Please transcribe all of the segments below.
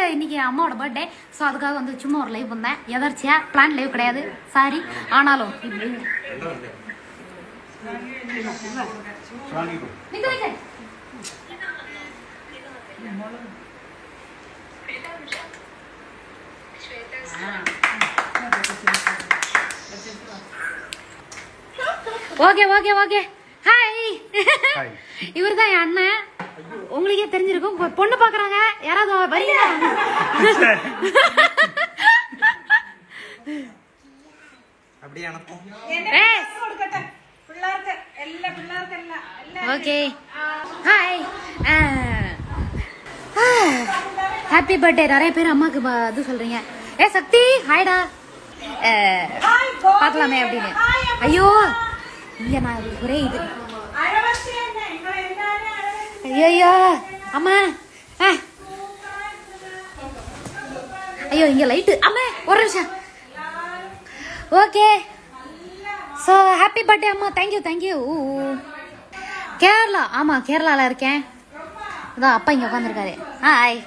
இன்னைக்கு அம்மாவோட birthday. So அதுக்காக வந்து சும்மா ஒரு லைவ் வந்தேன். எதர்ச்சியா பிளான் லைவ் கிடையாது, சாரி. ஆனாலும் ஓகே ஓகே ஓகே. ஹாய், இவர் தான் என் அண்ணன். உங்களுக்கே தெரிஞ்சிருக்கும். பொண்ணு பாக்குறாங்க, யாராவது வரீங்களா? ஓகே. Hi, happy birthday. நிறைய பேர் அம்மாக்கு இது சொல்றீங்க. ஏ சக்தி ஹாய்டா, பாக்கலாமே அப்படின்னு. ஐயோ இங்க நான் ஒரே இது. ஐயோ அம்மா, ஐயோ இங்க லைட்டு. அம்மா ஒரு நிமிஷம். ஓகே, ஸோ ஹாப்பி பர்த்டே அம்மா. Thank you thank you. கேரளா, ஆமா கேரளால இருக்கேன். அதான் அப்பா இங்க உட்காந்துருக்காரு. ஹாய்.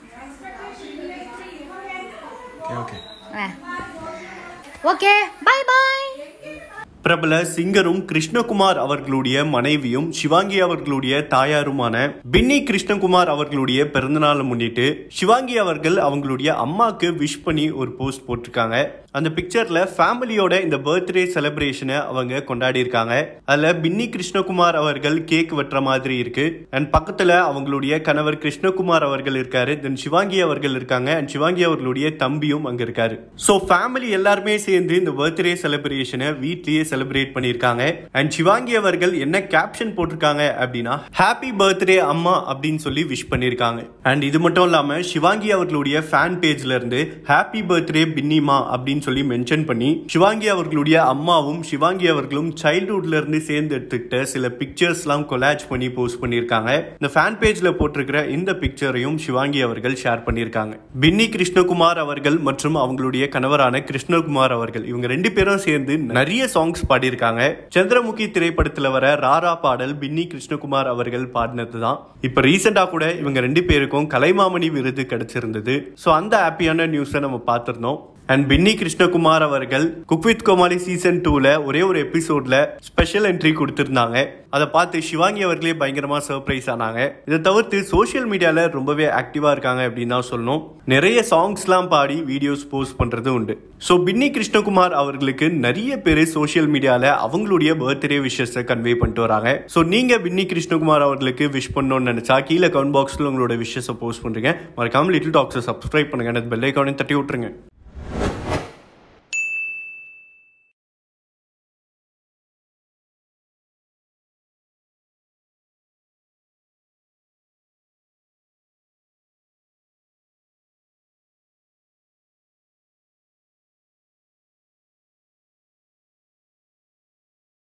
Okay bye bye. பிரபல சிங்கரும் கிருஷ்ணகுமார் அவர்களுடைய மனைவியும் சிவாங்கி அவர்களுடைய தாயாருமான பின்னி கிருஷ்ணகுமார் அவர்களுடைய பிறந்தநாளை முன்னிட்டு சிவாங்கி அவர்கள் அவங்களுடைய அம்மாக்கு விஷ் பண்ணி ஒரு போஸ்ட் போட்டிருக்காங்க. அந்த பிக்சர்ல ஃபேமிலியோட இந்த பர்த்டே செலிப்ரேஷனை அவங்க கொண்டாடி இருக்காங்க. அதுல பின்னி கிருஷ்ணகுமார் அவர்கள் கேக் வெட்டுற மாதிரி இருக்கு. அண்ட் பக்கத்துல அவங்களுடைய கணவர் கிருஷ்ணகுமார் அவர்கள் இருக்காரு. தென் சிவாங்கி அவர்கள் இருக்காங்க. அண்ட் சிவாங்கி அவர்களுடைய தம்பியும் அங்க இருக்காரு. சோ ஃபேமிலி எல்லாருமே சேர்ந்து இந்த பர்த்டே செலிப்ரேஷனை வீட்லயே செலிப்ரேட் பண்ணிருக்காங்க. அண்ட் சிவாங்கி அவர்கள் என்ன கேப்ஷன் போட்டிருக்காங்க அப்படின்னா, ஹாப்பி பர்த்டே அம்மா அப்படின்னு சொல்லி விஷ் பண்ணிருக்காங்க. அண்ட் இது மட்டும் இல்லாம சிவாங்கி அவர்களுடைய ஃபேன் பேஜ்ல இருந்து ஹாப்பி பர்த்டே பின்னிமா அப்படின்னு சொல்லி மென்ஷன் பண்ணி சிவாங்கி அவர்களுடைய அம்மாவும் சிவாங்கி அவர்களும் சைல்ட்ஹுட்ல இருந்து சேர்ந்து எடுத்துக்கிட்ட சில பிக்சர்ஸ் எல்லாம் கொலாஜ் பண்ணி போஸ்ட் பண்ணிருக்காங்க. இந்த ஃபேன் பேஜ்ல போட்டிருக்கிற இந்த பிக்சரையும் சிவாங்கி அவர்கள் ஷேர் பண்ணிருக்காங்க. பின்னி கிருஷ்ணகுமார் அவர்கள் மற்றும் அவங்களுடைய கணவரான கிருஷ்ணகுமார் அவர்கள் இவங்க ரெண்டு பேரும் சேர்ந்து நிறைய சாங்ஸ் பாடியிருக்காங்க. சந்திரமுகி திரைப்படத்துல வர ராரா பாடல் பின்னி கிருஷ்ணகுமார் அவர்கள் பாடினதுதான். இப்ப ரீசெண்டா கூட இவங்க ரெண்டு பேருக்கும் கலைமாமணி விருது கிடைச்சிருந்தது. சோ அந்த ஹாப்பியான நியூஸை நம்ம பார்த்திருந்தோம். அண்ட் பின்னி கிருஷ்ணகுமார் அவர்கள் குக் வித் கோமாளி சீசன் 2ல ஒரே ஒரு எபிசோட்ல ஸ்பெஷல் என்ட்ரி கொடுத்திருந்தாங்க. அதை பார்த்து சிவாங்கி அவர்களே பயங்கரமா சர்ப்ரைஸ் ஆனாங்க. இதை தவிர்த்து சோசியல் மீடியால ரொம்பவே ஆக்டிவா இருக்காங்க அப்படின்னு தான் சொல்லணும். நிறைய சாங்ஸ் எல்லாம் பாடி வீடியோஸ் போஸ்ட் பண்றது உண்டு. சோ பின்னி கிருஷ்ணகுமார் அவர்களுக்கு நிறைய பேர் சோசியல் மீடியால அவங்களுடைய பர்த்டே விஷஸ் கன்வே பண்ணிட்டு வராங்க. சோ நீங்க பின்னி கிருஷ்ணகுமார் அவர்களுக்கு விஷ் பண்ணணும்னு நினைச்சா கீழே கமெண்ட் பாக்ஸ்ல உங்களோட விஷஸ் போஸ்ட் பண்றீங்க. மறக்காம லிட்டில் டாக்ஸை சப்ஸ்கிரைப் பண்ணுங்க. பெல் ஐகானையும் தட்டி விட்டுருங்க.